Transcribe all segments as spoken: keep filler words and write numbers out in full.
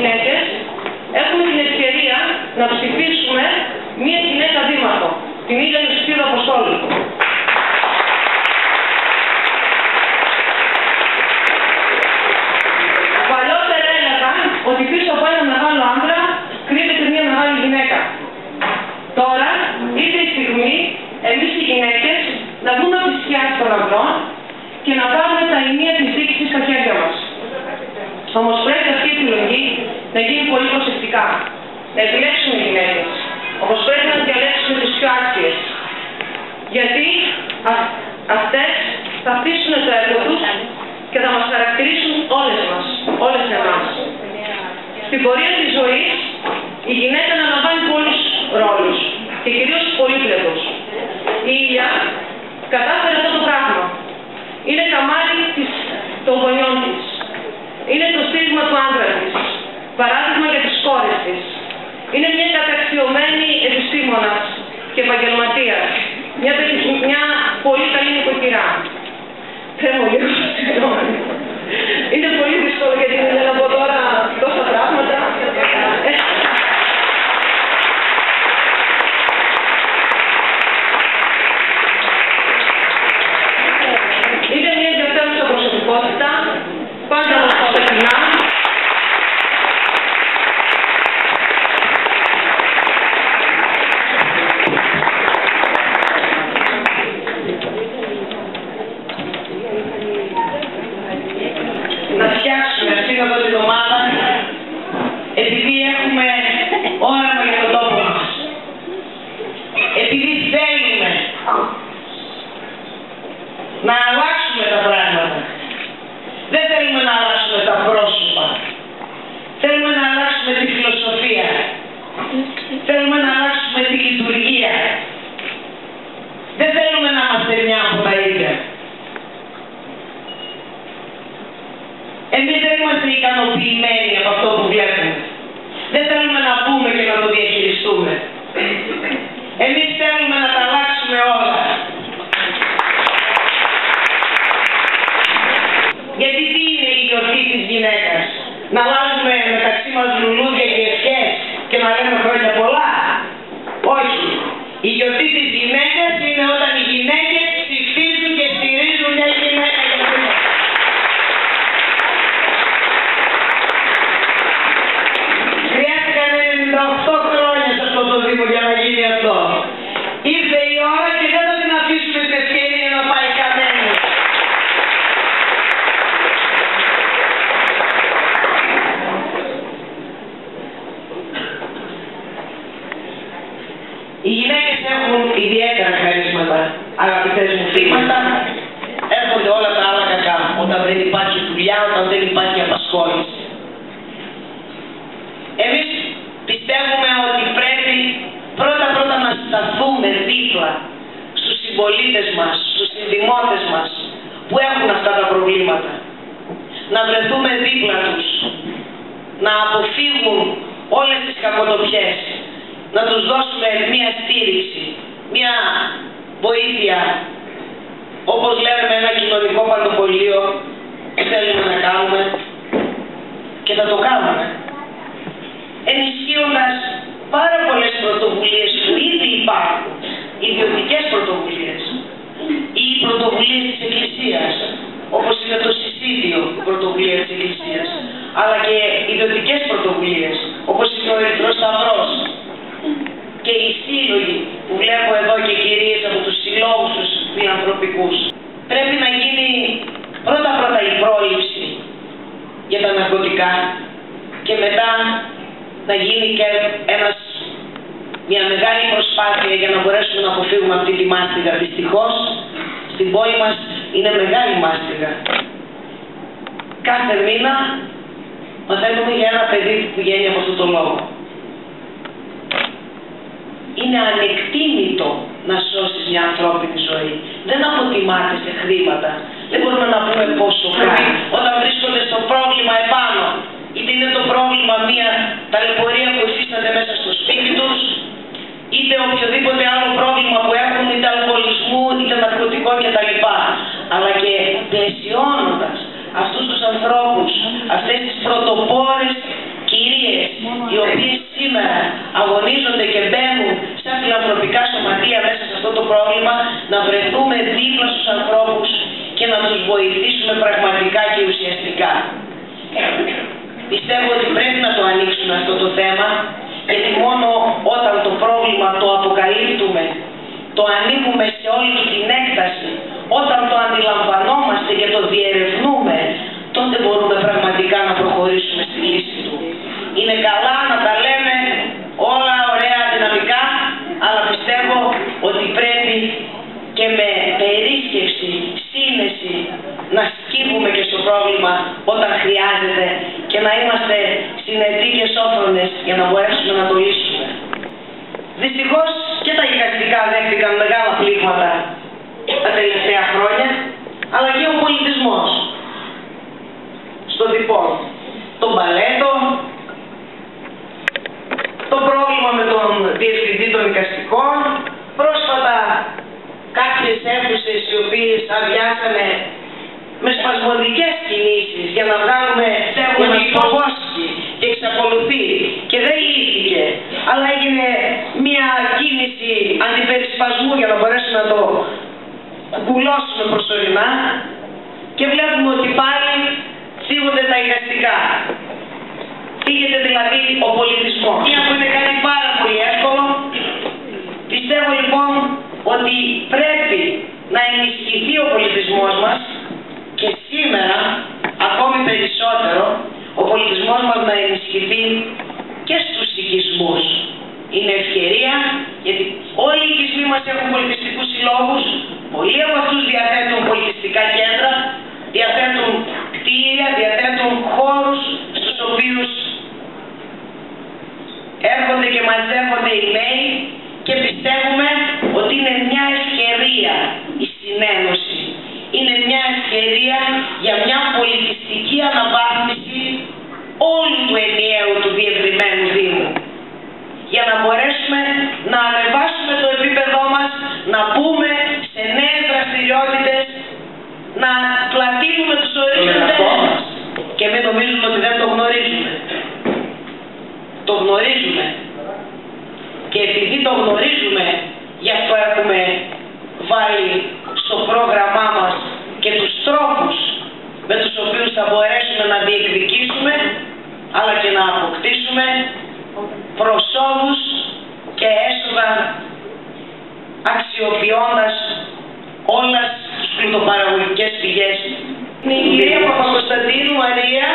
γυναίκες έχουμε την ευκαιρία να ψηφίσουμε μία γυναίκα δήμαρχο, την Ήλιανη Σπύρου Αποστόλου. Παλιότερα έλεγαν ότι πίσω από ένα μεγάλο άντρα κρύβεται μία μεγάλη γυναίκα. Τώρα ήρθε η στιγμή εμείς οι γυναίκες να βγούμε από τη σκιά των αυλών και να πάρουμε τα ενία της δίκησης στα χέρια μας. Όμως πρέπει αυτή η επιλογή να γίνει πολύ προσεκτικά. Να επιλέξουμε οι γυναίκες. Όπως πρέπει να διαλέξουμε τις πιο άξιες. Γιατί α, αυτές θα αφήσουν το έργο τους και θα μας χαρακτηρίσουν όλες μας, όλες εμάς. Στην πορεία της ζωής η γυναίκα αναλαμβάνει πολλούς ρόλους και κυρίως πολύπλευρους. Η Ήλια κατάφερε αυτό το πράγμα. Είναι καμάρι της, των γονιών της. Είναι το στήριγμα του άντρα της. Παράδειγμα για τις κόρες της. Είναι μια καταξιωμένη επιστήμονας και επαγγελματίας. Μια, μια πολύ καλή νοικοκυρά. Θέλω λίγο, συγγνώμη. Είναι πολύ δύσκολο γιατί είναι να πω τώρα τόσα πράγματα. Είναι μια ενδιαφέρουσα προσωπικότητα, πάντα μας τα πετεινά. Να φτιάξουμε αυτήν εδώ την ομάδα επειδή έχουμε όραμα για τον τόπο μας. Επειδή θέλουμε να αλλάξουμε τα πράγματα. Δεν θέλουμε να αλλάξουμε τα πρόσωπα. Θέλουμε να αλλάξουμε τη φιλοσοφία. Θέλουμε να αλλάξουμε τη λειτουργία. Δεν θέλουμε να είμαστε μια από τα ίδια. Εμείς δεν είμαστε ικανοποιημένοι από αυτό που βλέπουμε. Δεν θέλουμε να πούμε και να το διαχειριστούμε. Εμείς θέλουμε να τα αλλάξουμε όλα. Γιατί τι είναι η γιορτή της γυναίκας? Να βάζουμε μεταξύ μας λουλούδια και ευχές και να λέμε χρόνια πολλά? Όχι. Η γιορτή της γυναίκας είναι όταν οι γυναίκες ψηφίζουν και στηρίζουν μια γυναίκα για να πούμε. Χρειάστηκαν ενενήντα οκτώ χρόνια σε αυτό το Δήμο για να γίνει αυτό. Ήρθε η ώρα και δεν θα την αφήσουμε την ευκαιρία να πάει χαμένη. Οι γυναίκες έχουν ιδιαίτερα χαρίσματα, αγαπητές μου θύματα. Έρχονται όλα τα άλλα κακά, όταν δεν υπάρχει δουλειά, όταν δεν υπάρχει απασχόληση. Εμείς πιστεύουμε ότι πρέπει πρώτα-πρώτα να σταθούμε δίπλα στους συμπολίτες μας, στους συνδημότες μας που έχουν αυτά τα προβλήματα. Να βρεθούμε δίπλα τους, να αποφύγουν όλες τις κακοτοπιές, να τους δώσουμε μία στήριξη, μία βοήθεια, όπως λέμε με ένα κοινωνικό παντοπολείο που θέλουμε να κάνουμε και θα το κάνουμε. Ενισχύοντας πάρα πολλές πρωτοβουλίες που ήδη υπάρχουν, ιδιωτικές πρωτοβουλίες ή πρωτοβουλίες της Εκκλησίας, όπως είναι το Συσίδιο πρωτοβουλία της Εκκλησίας, αλλά και ιδιωτικές πρωτοβουλίες, όπως είναι ο Ερυθρός Σταυρός και οι σύλλογοι που βλέπω εδώ και κυρίες από τους συλλόγους τους φιλανθρωπικούς. Πρέπει να γίνει πρώτα-πρώτα η πρόληψη για τα ναρκωτικά και μετά να γίνει και ένας, μια μεγάλη προσπάθεια για να μπορέσουμε να αποφύγουμε αυτή τη μάστιγα. Δυστυχώς, στην πόλη μας είναι μεγάλη μάστιγα. Κάθε μήνα μαθαίνουμε για ένα παιδί που πηγαίνει από αυτόν τον λόγο. Είναι ανεκτήμητο να σώσεις μια ανθρώπινη ζωή. Δεν αποτιμάται σε χρήματα. Δεν μπορούμε να πούμε πόσο κάνει. Όταν βρίσκονται στο πρόβλημα επάνω, είτε είναι το πρόβλημα μια ταλαιπωρία που υφίστανται μέσα στο σπίτι τους, είτε οποιοδήποτε άλλο πρόβλημα που έχουν, είτε αλκοολισμού, είτε ναρκωτικών κτλ. Αλλά και πλαισιώνοντας αυτούς τους ανθρώπους, αυτές τις πρωτοπόρες κυρίες εταιρείες οι οποίες σήμερα αγωνίζονται και μπαίνουν στα φιλανθρωπικά σωματεία μέσα σε αυτό το πρόβλημα, να βρεθούμε δίπλα στους ανθρώπους και να τους βοηθήσουμε πραγματικά και ουσιαστικά. Πιστεύω ότι πρέπει να το ανοίξουμε αυτό το θέμα, γιατί μόνο όταν το πρόβλημα το αποκαλύπτουμε, το ανοίγουμε σε όλη του την έκταση, όταν το αντιλαμβανόμαστε και το διερευνούμε, τότε μπορούμε πραγματικά να προχωρήσουμε στη λύση του. Είναι καλά να τα λέμε όλα ωραία δυναμικά, αλλά πιστεύω ότι πρέπει και με περίσκεψη, σύνεση, να σκύβουμε και στο πρόβλημα όταν χρειάζεται και να είμαστε συνετοί και σόφρονες για να μπορέσουμε να το λύσουμε. Δυστυχώς και τα γυμναστικά δέχτηκαν μεγάλα πλήγματα τα τελευταία χρόνια, αλλά και ο πολιτισμός. Στο λοιπόν, το μπαλέτο, το πρόβλημα με τον διευθυντή των εικαστικών, πρόσφατα κάποιες αίθουσες οι οποίες αδειάσανε με σπασμωδικές κινήσεις για να βγάλουμε ένα υποβόσκι και εξακολουθεί και δεν λύθηκε, αλλά έγινε μια κίνηση αντιπερισπασμού για να μπορέσουμε να το κουκουλώσουμε προσωρινά και βλέπουμε ότι πάλι φύγονται τα εικαστικά. Φύγεται δηλαδή ο πολιτισμός. Μια που είναι κάτι πάρα πολύ εύκολο. Πιστεύω λοιπόν ότι πρέπει να ενισχυθεί ο πολιτισμός μας και σήμερα ακόμη περισσότερο ο πολιτισμός μας να ενισχυθεί και στους οικισμούς. Είναι ευκαιρία, γιατί όλοι οι οικισμοί μας έχουν πολιτιστικούς συλλόγους, πολλοί από αυτούς διαθέτουν πολιτιστικά κέντρα, διαθέτουν κτίρια, διαθέτουν χώρους στους οποίους έρχονται και μαζεύονται οι νέοι και πιστεύουμε ότι είναι μια ευκαιρία η συνένωση. Είναι μια ευκαιρία για μια πολιτιστική αναβάθμιση όλου του ενιαίου του διευρυμένου Δήμου. Για να μπορέσουμε να ανεβάσουμε το επίπεδό μας, να μπούμε σε νέες δραστηριότητες, να πλατείνουμε τους ορίζοντες μας. Και μην νομίζουμε ότι δεν το γνωρίζουμε. Το γνωρίζουμε. Και επειδή το γνωρίζουμε, γι' αυτό έχουμε βάλει στο πρόγραμμά μας και τους τρόπους με τους οποίους θα μπορέσουμε να διεκδικήσουμε, αλλά και να αποκτήσουμε προσόδους και έσοδα αξιοποιώντας όλες τις πλουτοπαραγωγικές πηγές. Η κυρία Παπακοσταντίνου Μαρία.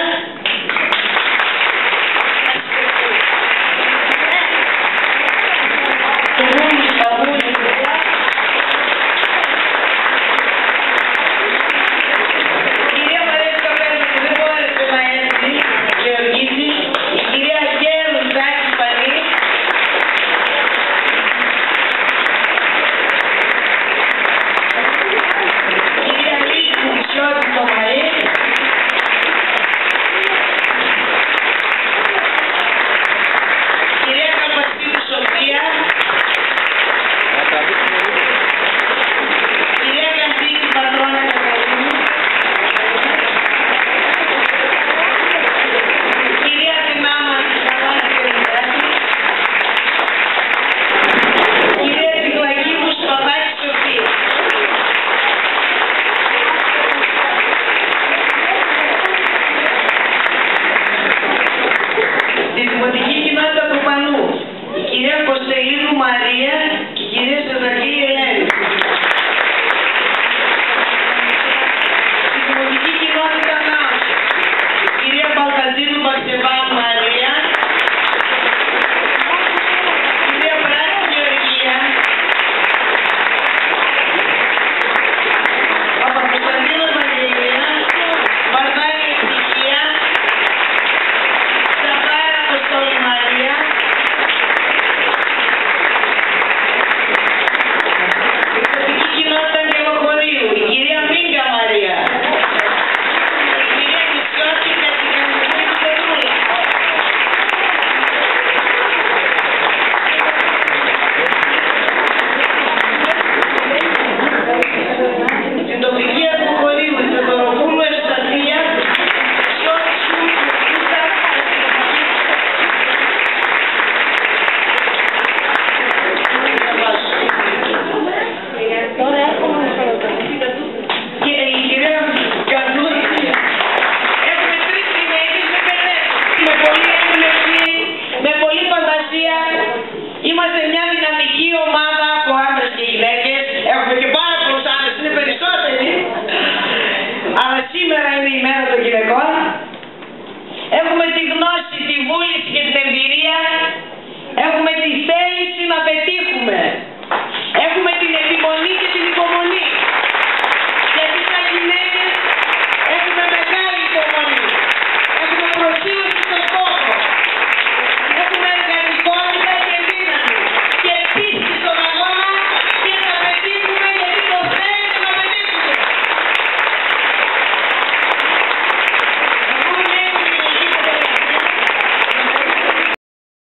Είμαστε μια δυναμική ομάδα από άντρες και γυναίκες. Έχουμε και πάρα πολλούς άντρες, είναι περισσότεροι. Αλλά σήμερα είναι η μέρα των γυναικών. Έχουμε τη γνώση, τη βούληση και την εμπειρία.